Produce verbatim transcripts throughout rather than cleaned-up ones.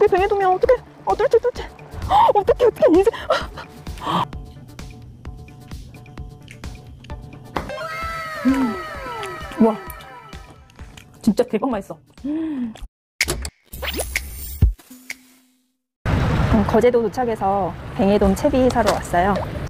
우리 뱅에돔이야. 어떡해. 어, 뚫지, 뚫지. 어떡해, 어떡해, 인생. 음. 우와. 진짜 대박 맛있어. 음. 거제도 도착해서 뱅에돔 채비 사러 왔어요.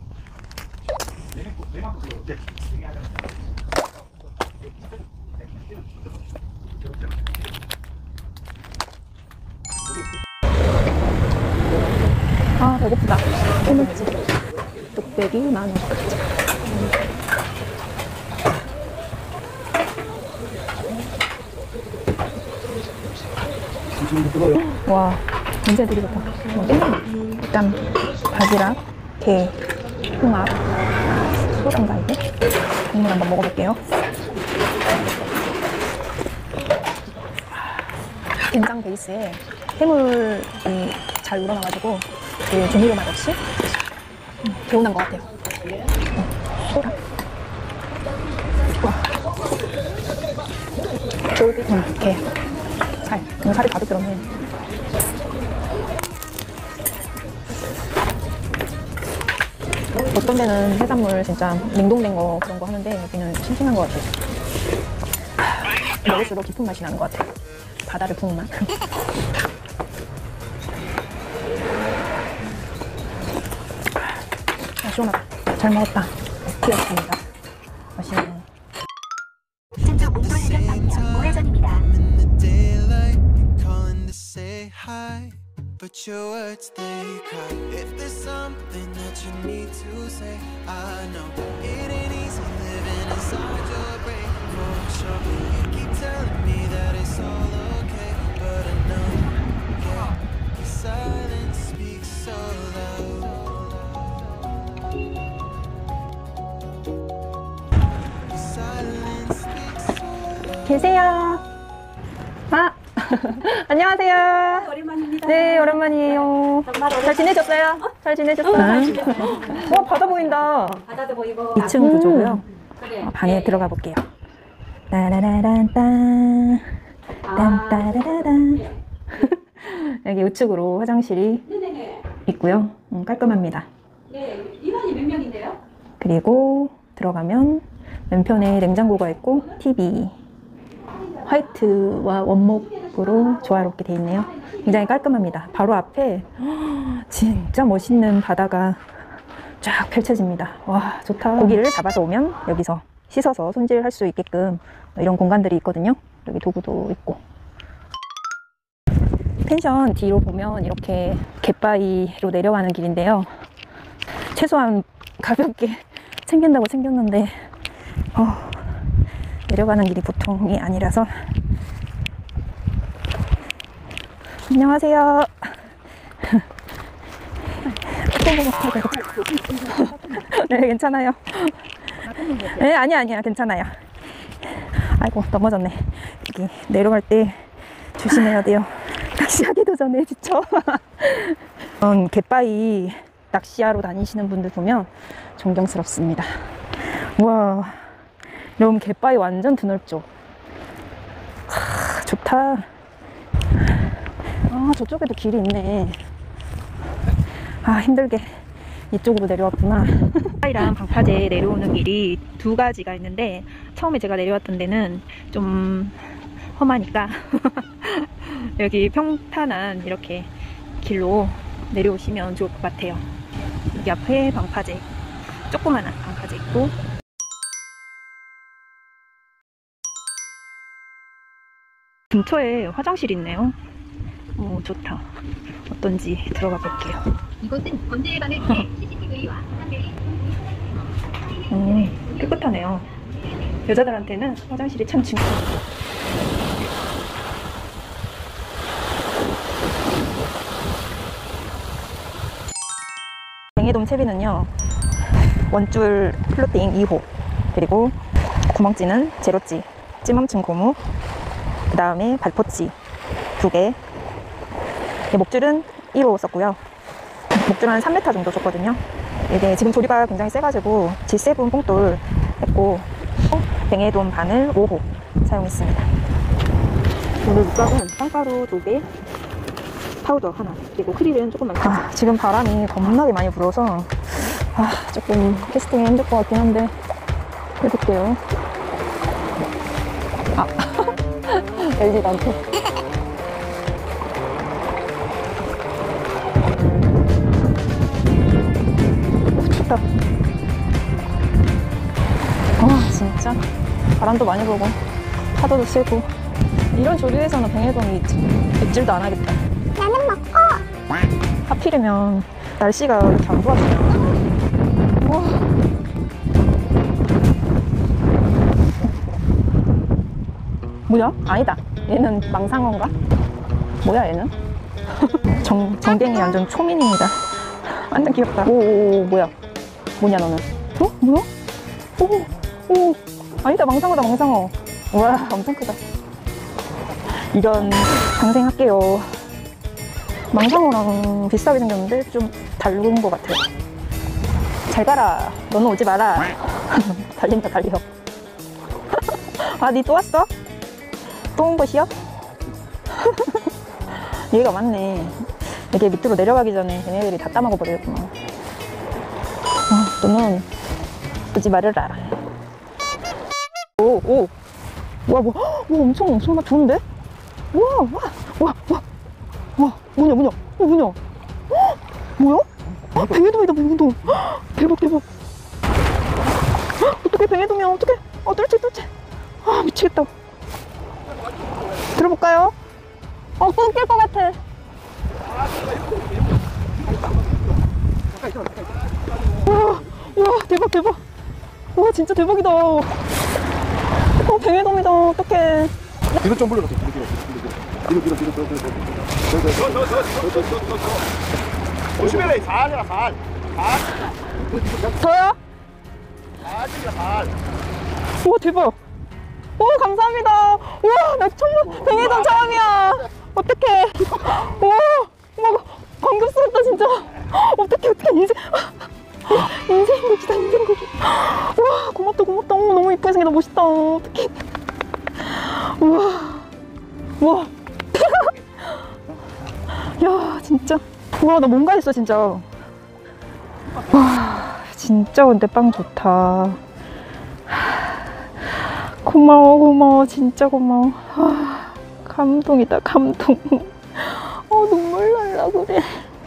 아, 배고프다. 해물찜 뚝배기 만 원. 와, 진짜 되게 좋다. 일단 바지락, 게, 홍합, 소란가 이게? 국물 한번 먹어볼게요. 된장 베이스에 해물이 잘 우러나가지고 그 조미료 맛 없이 음, 개운한 것 같아요. 음, 소라. 쫄깃, 음, 게, 살. 음, 살이 가득 들었네. 어떤 데는 해산물 진짜 냉동된 거 그런 거 하는데 여기는 싱싱한 것 같아요. 먹을수록 깊은 맛이 나는 것 같아요. 바다를 부은 맛. 아, 시원하다. 잘 먹었다. 귀엽습니다. 맛있네. 신청 몽돌 해변 우회전입니다. But your words they cry. If there's something that you need to say, I know it ain't easy living inside your brain. For sure, you keep telling me that it's all okay, but I know, yeah, your silence speaks so loud. Your silence speaks so loud. 계세요. 아. 안녕하세요. 오랜만입니다. 네, 오랜만이에요. 잘 지내셨어요? 어? 잘 지내셨어요? 어, 와, 바다 보인다. 바다도 보이고. 이 층 구조고요. 그래. 어, 방에 네. 들어가 볼게요. 따라라란딴 딴따라라란. 여기 우측으로 화장실이 네네네. 있고요. 음, 깔끔합니다. 네, 인원이 몇 명인데요? 그리고 들어가면 왼편에 냉장고가 있고 티비. 화이트와 원목으로 조화롭게 되어 있네요. 굉장히 깔끔합니다. 바로 앞에 진짜 멋있는 바다가 쫙 펼쳐집니다. 와, 좋다. 고기를 잡아서 오면 여기서 씻어서 손질할 수 있게끔 이런 공간들이 있거든요. 여기 도구도 있고. 펜션 뒤로 보면 이렇게 갯바위로 내려가는 길인데요. 최소한 가볍게 챙긴다고 챙겼는데 어, 내려가는 길이 보통이 아니라서. 안녕하세요. 네, 괜찮아요. 네, 아니야, 아니야, 괜찮아요. 아이고, 넘어졌네. 여기 내려갈 때 조심해야 돼요. 낚시하기도 전에 지쳐. 음, 갯바위 낚시하러 다니시는 분들 보면 존경스럽습니다. 와, 여러분, 갯바위 완전 드넓죠? 하, 좋다. 아, 저쪽에도 길이 있네. 아, 힘들게 이쪽으로 내려왔구나. 갯바위랑 방파제 내려오는 길이 두 가지가 있는데, 처음에 제가 내려왔던 데는 좀 험하니까 여기 평탄한 이렇게 길로 내려오시면 좋을 것 같아요. 여기 앞에 방파제, 조그만한 방파제 있고, 근처에 화장실이 있네요. 오, 좋다. 어떤지 들어가 볼게요. 이곳은 범죄예방을 위해 씨씨티비와 화장실이 음, 깨끗하네요. 여자들한테는 화장실이 참 중요해요. 뱅에돔 채비는요, 원줄 플로팅 이 호, 그리고 구멍찌는 제로찌, 찜엄층 고무, 그 다음에 발포찌 두 개. 목줄은 일 호 썼고요. 목줄은 한 삼 미터 정도 줬거든요. 이게 지금 조리가 굉장히 세가지고 지 세븐 뽕돌 했고, 뱅에돔 바늘 오 호 사용했습니다. 오늘 물감은 빵가루 두 개, 파우더 하나, 그리고 크릴은 조금만. 아, 지금 바람이 겁나게 많이 불어서 아, 조금 캐스팅이 힘들 것 같긴 한데 해볼게요. 아, 열리도 않고. 오, 춥다. 아, 진짜 바람도 많이 불고 파도도 세고. 이런 조류에서는 뱅에돔이 입질도 안 하겠다. 나는 먹고. 하필이면 날씨가 이렇게 안 좋아지냐. 우와. 뭐야? 아니다. 얘는 망상어인가? 뭐야 얘는? 정, 정갱이 완전 초민입니다. 완전 귀엽다. 오오오, 뭐야? 뭐냐 너는? 어? 뭐야? 오, 오. 아니다, 망상어다, 망상어. 우와, 엄청 크다. 이런 방생할게요. 망상어랑 비슷하게 생겼는데 좀 다른 것 같아요. 잘 가라. 너는 오지 마라. 달린다, 달려. 아, 니 또 왔어? 또 온 것이요? 얘가 많네. 이게 밑으로 내려가기 전에 얘네들이 다 따먹어 버리겠구나. 아, 너는 오지 말아라. 오, 오. 와, 뭐, 와, 엄청, 엄청 막 좋은데? 와, 와, 와, 와. 와, 뭐냐, 뭐냐, 어, 뭐냐. 어? 뭐야? 아, 뱅에돔이다, 뱅에돔. 대박, 대박. 어떡해, 뱅에돔이야, 어떡해. 어, 뜰채, 뜰채. 아, 미치겠다. 들어볼까요? 어, 끊길 것 같아. 와, 와, 대박, 대박. 와, 진짜 대박이다. 어, 뱅에돔이다, 어떡해. 뒤로 좀 불러줘. 뒤로 뒤로 뒤로 뒤로 뒤로 뒤로 뒤로 뒤로 조심해라. 살이라 살. 살. 저요? 살이라 살. 우와, 대박. 오, 감사합니다. 우와, 나 처음, 뱅에돔 처음이야. 어떡해. 우와, 우와, 감격스럽다, 진짜. 어떡해, 어떡해. 인생, 인생고기다, 인생고기. 우와, 고맙다, 고맙다. 오, 너무 이쁘게 생겼다, 멋있다. 어떡해. 우와, 우와. 야, 진짜. 우와, 나 뭔가 했어, 진짜. 와, 진짜 근데 빵 좋다. 고마워, 고마워, 진짜 고마워. 아, 감동이다, 감동. 어, 눈물 날라 그래.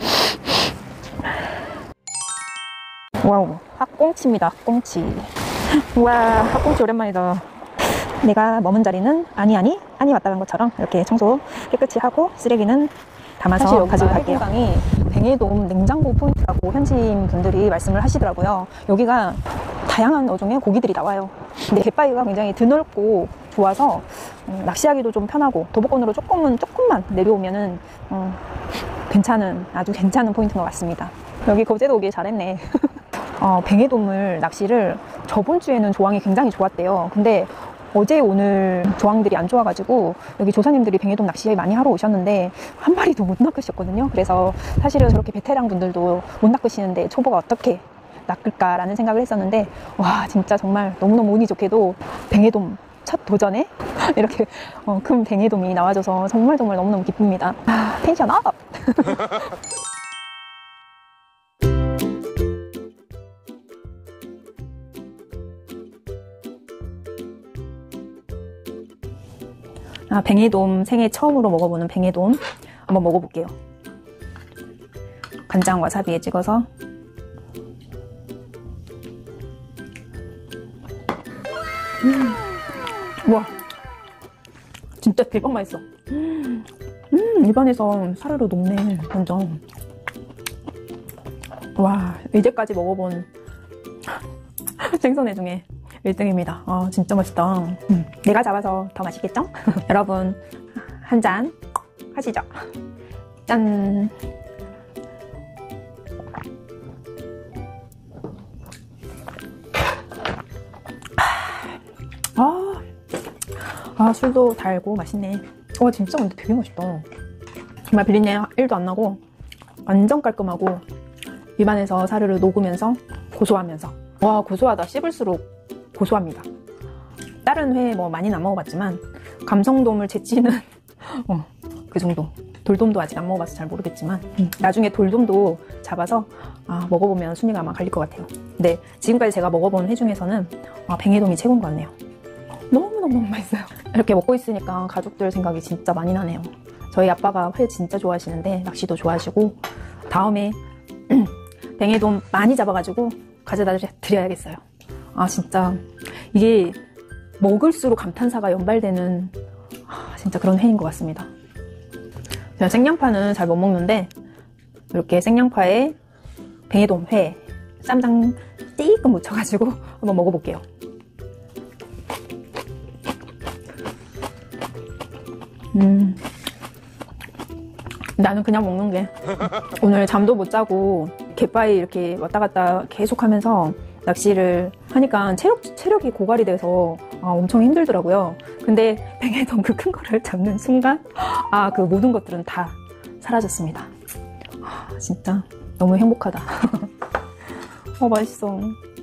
와우, 학꽁치입니다, 학꽁치. 우와, 학꽁치 오랜만이다. 내가 머문 자리는 아니 아니 아니 왔다 간 것처럼 이렇게 청소 깨끗이 하고 쓰레기는 담아서 가지고 갈게요. 해공강이 뱅에돔 냉장고 포인트라고 현지인 분들이 말씀을 하시더라고요. 여기가 다양한 어종의 고기들이 나와요. 근데 갯바위가 굉장히 드넓고 좋아서 음, 낚시하기도 좀 편하고 도보권으로 조금은 조금만 내려오면은 음, 괜찮은 아주 괜찮은 포인트인 것 같습니다. 여기 거제도 오길 잘했네. 어, 뱅에돔을 낚시를 저번 주에는 조항이 굉장히 좋았대요. 근데 어제 오늘 조항들이 안 좋아가지고 여기 조사님들이 뱅에돔 낚시 많이 하러 오셨는데 한 마리도 못 낚으셨거든요. 그래서 사실은 저렇게 베테랑 분들도 못 낚으시는데 초보가 어떻게 낚을까라는 생각을 했었는데 와, 진짜 정말 너무너무 운이 좋게도 뱅에돔 첫 도전에 이렇게 어, 큰 뱅에돔이 나와줘서 정말 정말 너무너무 기쁩니다. 아, 텐션 업! 아, 뱅에돔 생애 처음으로 먹어보는 뱅에돔 한번 먹어볼게요. 간장 와사비에 찍어서. 음. 우와, 진짜 대박 맛있어. 음, 입안에서 사르르 녹네, 완전. 와, 이제까지 먹어본 생선회 중에 일 등입니다. 아, 진짜 맛있다. 음, 내가 잡아서 더 맛있겠죠? 여러분, 한 잔 하시죠. 짠! 아, 아, 술도 달고 맛있네. 와, 진짜 근데 되게 맛있다. 정말 비린내 일도 안 나고 완전 깔끔하고 입안에서 사르르 녹으면서 고소하면서. 와, 고소하다. 씹을수록 고소합니다. 다른 회 뭐 많이는 안 먹어봤지만 감성돔을 제치는 어, 그 정도. 돌돔도 아직 안 먹어봐서 잘 모르겠지만 음, 나중에 돌돔도 잡아서 아, 먹어보면 순위가 아마 갈릴 것 같아요. 근데 지금까지 제가 먹어본 회 중에서는 아, 뱅에돔이 최고인 것 같네요. 너무너무 맛있어요. 이렇게 먹고 있으니까 가족들 생각이 진짜 많이 나네요. 저희 아빠가 회 진짜 좋아하시는데 낚시도 좋아하시고 다음에 뱅에돔 많이 잡아가지고 가져다 드려야겠어요. 아 진짜 이게 먹을수록 감탄사가 연발되는 아, 진짜 그런 회인 것 같습니다. 제가 생양파는 잘 못 먹는데 이렇게 생양파에 뱅에돔 회 쌈장 띠끔 묻혀가지고 한번 먹어볼게요. 음, 나는 그냥 먹는 게 오늘 잠도 못 자고 갯바위 이렇게 왔다 갔다 계속 하면서 낚시를 하니까 체력, 체력이 고갈이 돼서 아, 엄청 힘들더라고요. 근데 뱅에돔 그 큰 거를 잡는 순간 아, 그 모든 것들은 다 사라졌습니다. 아, 진짜 너무 행복하다. 어, 맛있어.